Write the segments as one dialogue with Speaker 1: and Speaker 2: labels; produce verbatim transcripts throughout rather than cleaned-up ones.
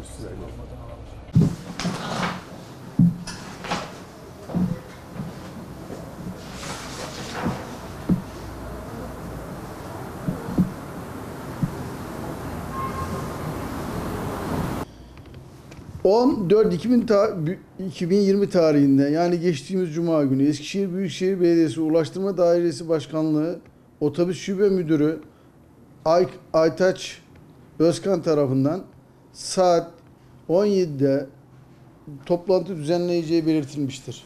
Speaker 1: Güzel. on dört iki bin yirmi tarihinde, yani geçtiğimiz Cuma günü, Eskişehir Büyükşehir Belediyesi Ulaştırma Dairesi Başkanlığı Otobüs Şube Müdürü Ay Aytaç Özkan tarafından saat on yedide toplantı düzenleyeceği belirtilmiştir.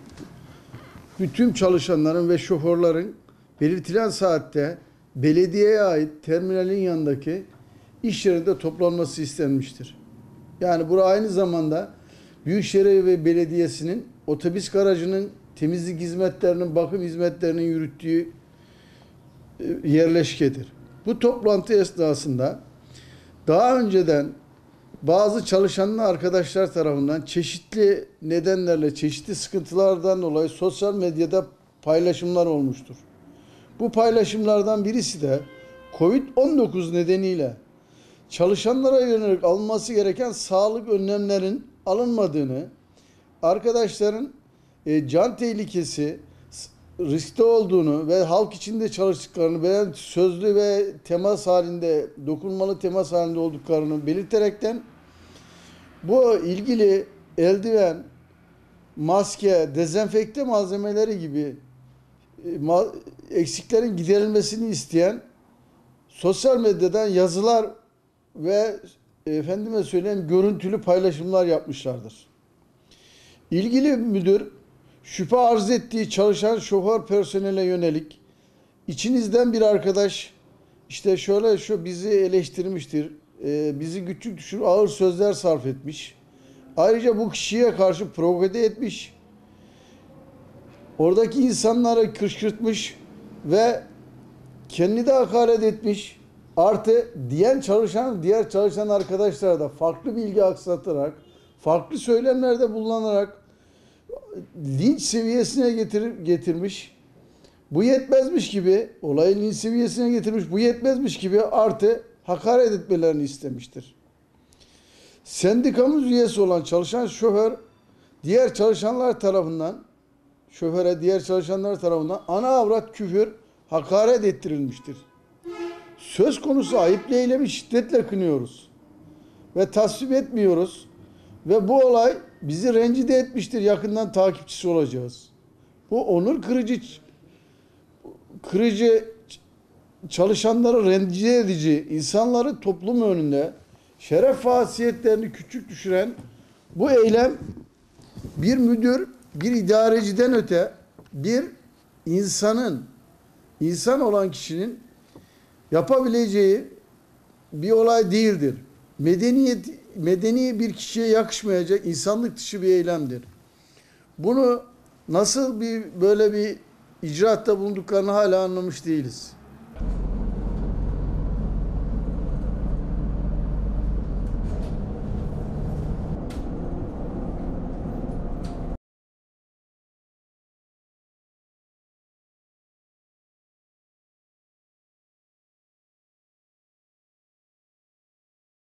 Speaker 1: Bütün çalışanların ve şoförlerin belirtilen saatte belediyeye ait terminalin yanındaki iş yerinde toplanması istenmiştir. Yani bu aynı zamanda Büyükşehir ve Belediyesi'nin otobüs garajının temizlik hizmetlerinin, bakım hizmetlerinin yürüttüğü yerleşkedir. Bu toplantı esnasında daha önceden bazı çalışan arkadaşlar tarafından çeşitli nedenlerle, çeşitli sıkıntılardan dolayı sosyal medyada paylaşımlar olmuştur. Bu paylaşımlardan birisi de kovid on dokuz nedeniyle çalışanlara yönelik alınması gereken sağlık önlemlerin alınmadığını, arkadaşların e, can tehlikesi riskte olduğunu ve halk içinde çalıştıklarını veya sözlü ve temas halinde, dokunmalı temas halinde olduklarını belirterekten bu ilgili eldiven, maske, dezenfekte malzemeleri gibi e, eksiklerin giderilmesini isteyen sosyal medyadan yazılar ve efendime söyleyeyim görüntülü paylaşımlar yapmışlardır. İlgili müdür şüphe arz ettiği çalışan şoför personele yönelik içinizden bir arkadaş işte şöyle şu bizi eleştirmiştir, e, bizi küçük düşür ağır sözler sarf etmiş. Ayrıca bu kişiye karşı provoke etmiş. Oradaki insanları kışkırtmış ve kendi de hakaret etmiş. Artı diğer çalışan, diğer çalışan arkadaşlara da farklı bilgi aksatarak, farklı söylemlerde bulunarak linç seviyesine getir, getirmiş. Bu yetmezmiş gibi, olayı linç seviyesine getirmiş, bu yetmezmiş gibi artı hakaret etmelerini istemiştir. Sendikamız üyesi olan çalışan şoför, diğer çalışanlar tarafından, şoföre diğer çalışanlar tarafından ana avrat küfür, hakaret ettirilmiştir. Söz konusu ayıplı eylemi şiddetle kınıyoruz ve tasvip etmiyoruz ve bu olay bizi rencide etmiştir. Yakından takipçisi olacağız. Bu onur kırıcı, kırıcı çalışanları rencide edici, insanları toplum önünde şeref ve hasiyetlerini küçük düşüren bu eylem bir müdür, bir idareciden öte bir insanın, insan olan kişinin yapabileceği bir olay değildir. Medeniyet, medeni bir kişiye yakışmayacak insanlık dışı bir eylemdir. Bunu nasıl bir böyle bir icraatta bulunduklarını hala anlamış değiliz.